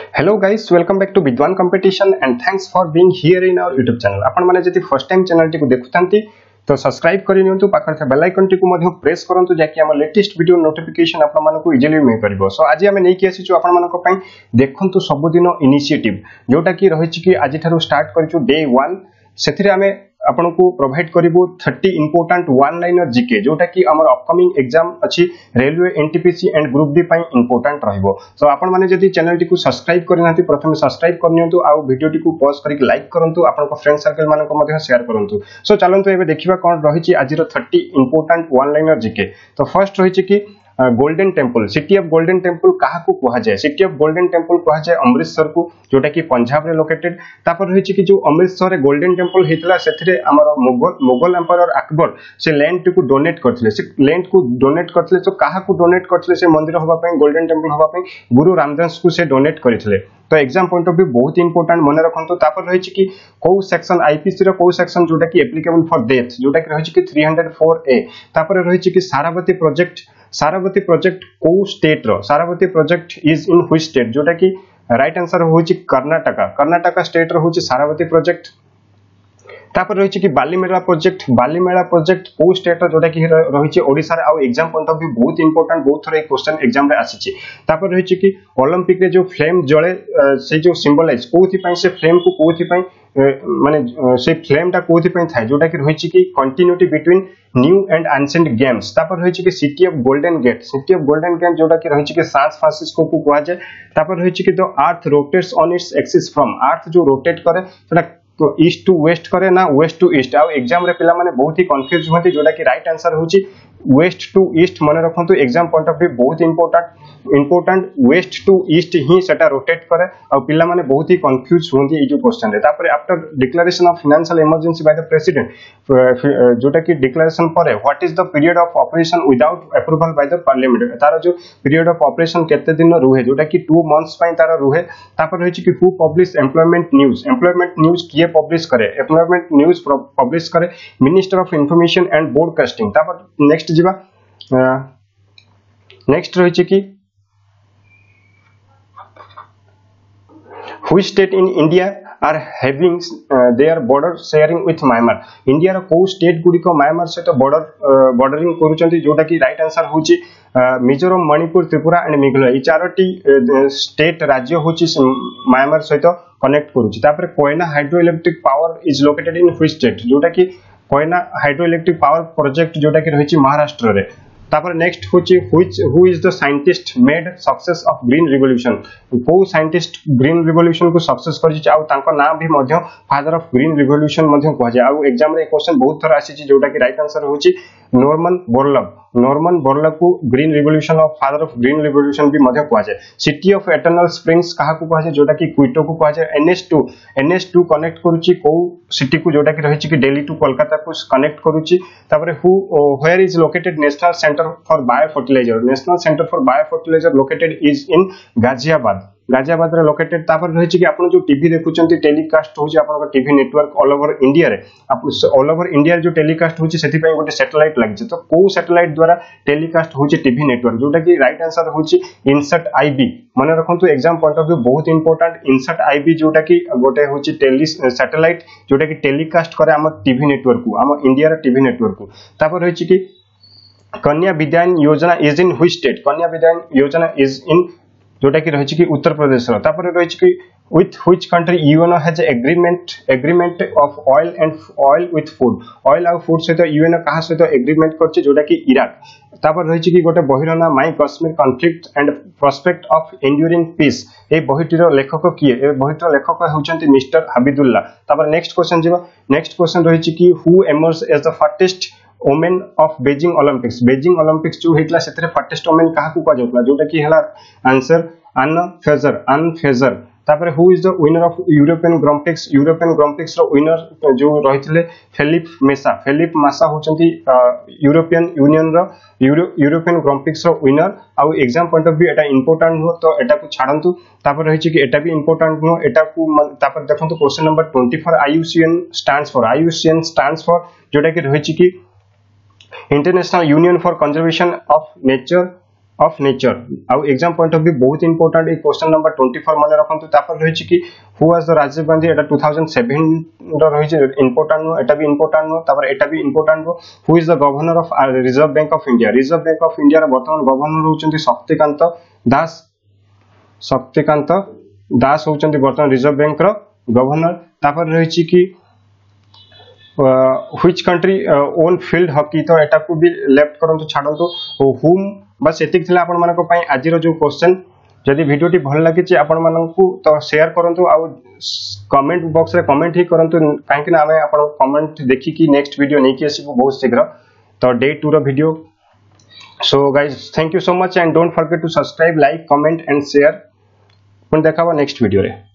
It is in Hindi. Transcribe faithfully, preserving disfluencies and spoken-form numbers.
Hello guys, welcome back to Vidwan Competition and thanks for being here in our YouTube channel. आपण माने जति फर्स्ट टाइम चैनल टी को देखुथांती तो सब्सक्राइब करि नियंतु पाखर था बेल आइकन टी को मध्य प्रेस करंतु जाकि हमर लेटेस्ट वीडियो नोटिफिकेशन आपण मानको इजिली मिल परिबो। सो आज हम नै कि आसी छु आपण मानको पई देखंतु सब दिन इनिशिएटिव जोटा कि रहि छि कि आज थारु स्टार्ट करिछु डे वन सेथिरे हमें आपन को प्रोवाइड करिवो thirty important one liner GK जोटा कि हमर अपकमिंग एग्जाम अछि railway NTPC and group D पई इंपोर्टेंट रहइबो। सो आपन माने जदि चैनल टी को सब्सक्राइब करनाथि प्रथमे सब्सक्राइब करनियंतु आ वीडियो टी को पॉज करिक लाइक करंतु आपन को फ्रेंड सर्कल माने को मध्ये शेयर करंतु। सो चलंतु एबे देखिबा कोन रहि छि आजिरो thirty important one liner GK. तो फर्स्ट रहि छि कि golden temple city of golden temple कहा को कहा जाए सिटी ऑफ गोल्डन टेम्पल कहा जाए अमृतसर को जोटा कि पंजाब रे लोकेटेड। तापर रहि छि कि जो अमृतसर रे गोल्डन टेम्पल हेतला सेथिरे हमर मुगल मुगल एम्पायर अकबर से लैंड को डोनेट करथिले से लैंड को डोनेट करथिले। तो कहा को डोनेट करथिले से मंदिर होबा पई गोल्डन टेम्पल होबा पई गुरु रामदास को से डोनेट करथिले। तो एग्जाम पॉइंट ऑफ व्यू बहुत इंपोर्टेंट मन रखंतु। तापर रहि छि कि को सेक्शन आईपीसी रो को सेक्शन जोटा कि एप्लीकेबल फॉर डेथ जोटा कि रहि छि कि थ्री हंड्रेड फोर ए। तापर रहि छि कि सारावती प्रोजेक्ट सारावती प्रोजेक्ट को स्टेट रो Sharavathi project is in which state जोटा कि राइट आंसर होछि कर्नाटक कर्नाटक स्टेट रो होछि सारावती प्रोजेक्ट। तापर रहि छि कि बालीमेला प्रोजेक्ट बालीमेला प्रोजेक्ट को स्टेट रो जोटा कि रहि छि ओडिसा रे। आ एग्जाम पॉइंट ऑफ व्यू बहुत इंपोर्टेंट बहुत थोड़ा क्वेश्चन एग्जाम रे आसी छि। तापर रहि छि कि ओलंपिक रे जो फ्लेम जळे से जो सिंबलाइज कोथि पई से फ्लेम को कोथि पई माने से फ्लेम ता कोथि पई थाय जोटा कि रहि छि कि continuity between new and ancient games. तापर रहि छि कि city of golden gate city of golden gate जोटा कि रहि छि कि सांस फ्रांसिस्को को कहा जाय। तापर रहि छि कि the Earth rotates on its axis from Earth जो रोटेट करे सेटा तो ईस्ट टू वेस्ट करे ना वेस्ट टू ईस्ट। आ एग्जाम रे पिला माने बहुत ही कंफ्यूज होती जोटा कि राइट आंसर होची वेस्ट टू ईस्ट मन रखंतु। एग्जाम पॉइंट ऑफ व्यू बहुत important important west to east ही सेटा रोटेट करे आ पिला माने बहुत ही कंफ्यूज होती ए जो क्वेश्चन रे। तापर after declaration of financial emergency by the president जोटा कि डिक्लेरेशन पर what is the period of operation without approval by the parliament तार जो पीरियड ऑफ ऑपरेशन केते दिन रुहे जोटा कि टू मंथ्स पई तार रुहे। तापर रहि छि कि who publish employment news employment news किए पब्लिश करे एम्प्लॉयमेंट न्यूज पब्लिश करे minister of information and broadcasting. तापर नेक्स्ट जीवा नेक्स्ट रहि छि कि which state in India are having uh, their border sharing with Myanmar India रो को स्टेट गुडी को म्यांमार से तो बॉर्डर बॉर्डरिंग करूचंती जोटा कि राइट आंसर होची मिजोरम मणिपुर त्रिपुरा एंड मेघालय ई चारोटी स्टेट राज्य होची म्यांमार सहित कनेक्ट करूची। तापर Koyna hydroelectric power is located in which state जोटा कि Koyna hydroelectric power project जोटा कि रहिची महाराष्ट्र रे। तापर नेक्स्ट होची which who is the scientist made success of green revolution को साइंटिस्ट ग्रीन रिवोल्यूशन को सक्सेस करछि आ तांको नाम भी मध्य फादर ऑफ ग्रीन रिवोल्यूशन मध्य कह जाय। आ एग्जाम रे क्वेश्चन बहुत थरा आसी छि जोटा कि राइट आंसर होची नॉर्मन बोरलग नॉर्मन बोरलग को green revolution of father of green revolution भी मध्य कह जाय। सिटी ऑफ एटर्नल स्प्रिंग्स कहा को कह जाय जोटा कि क्विटो को कह जाय। NH two NH two connect करूची को सिटी को जोटा कि रहिछि कि दिल्ली टू कोलकाता को कनेक्ट करूची। तापर who where is located national centre for bio fertiliser national centre for bio fertiliser located is in Ghaziabad Ghaziabad रे लोकेटेड। तापर रहि छि कि आपण जो टीवी देखुचंती टेलीकास्ट होछि आपण TV network all over India रे ऑल ओवर इंडिया जो टेलीकास्ट होछि सेति पई गोटे सैटेलाइट लागि छै। तो को सैटेलाइट द्वारा टेलीकास्ट होछि टीवी नेटवर्क जोटा कि राइट आंसर होछि इनसैट आईबी मन रखंतु। एग्जाम पॉइंट ऑफ व्यू बहुत इंपोर्टेंट इनसैट आईबी जोटा कि गोटे होछि टेली सैटेलाइट जोटा कि टेलीकास्ट करे हमर टीवी नेटवर्क को हमर इंडिया रे टीवी नेटवर्क को। तापर रहि छि कि कन्या विद्यायन योजना इज इन व्हिच स्टेट कन्या विद्यायन योजना इज इन जोटा कि रहि छि कि उत्तर प्रदेश रो। तापर रहि छि कि with which country UNO has agreement agreement of oil and oil with food oil और food सहित यूएनओ कहा सहित एग्रीमेंट करछि जोटा कि इराक। तापर रहि छि कि गोटे बहिर ना my Kashmir conflict and prospect of enduring peace ए बहिटीर लेखक किए ए बहिटीर लेखक होचंती मिस्टर हाबिदुल्लाह। तापर नेक्स्ट क्वेश्चन जीवा नेक्स्ट क्वेश्चन रहि छि कि who emerge as the fastest women of Beijing Olympics Beijing Olympics जो हेतला सेतरे फास्टेस्ट वुमेन कहा को कह जाउतला जोटा कि हला answer Ann Fraser Ann Fraser. तापर who is the winner of European Grand Prix European Grand Prix रो विनर जो रहिथिले फेलिप मेसा फेलिप मासा होचंती यूरोपियन यूनियन रो यूरोपियन ग्रांड प्रिक्स रो विनर। आ एग्जाम पॉइंट ऑफ व्यू एटा इंपोर्टेंट हो तो एटा को छाडंतु। तापर रहि छि कि एटा भी इंपोर्टेंट हो एटा को तापर देखंतु question number twenty four IUCN stands for IUCN stands for जोटा कि रहि छि कि international union for conservation of nature of nature आउ एग्जाम पॉइंट ऑफ व्यू बहुत इंपोर्टेंट ए क्वेश्चन नंबर चौबीस मन रखंतु तापर रहिछि कि who was the Rajiv Gandhi एटा दो हज़ार सात रो रहिछि इंपोर्टेंट नो एटा भी इंपोर्टेंट नो तापर एटा भी इंपोर्टेंट नो who is the governor of Reserve Bank of India Reserve Bank of India रा वर्तमान गवर्नर होचंती शक्तिकांत दास शक्तिकांत दास होचंती वर्तमान रिजर्व बैंक रो गवर्नर तापर रहिछि कि which country own field hockey तो एटा को भी लेफ्ट करंतु छाडंतु हुम बस एतिक थिला आपण मानको पई आजिरो जो क्वेश्चन जदि वीडियोटी भल लागि छि आपण मानकु तो शेयर करंतु आ कमेंट बॉक्स रे कमेंट ही करंतु काहेकि ना हमें आपण कमेंट देखि कि नेक्स्ट वीडियो नै कि आसीबो बहुत शीघ्र तो डे टू रो video so guys thank you so much and don't forget to subscribe like comment and share पुन देखाबो नेक्स्ट वीडियो रे।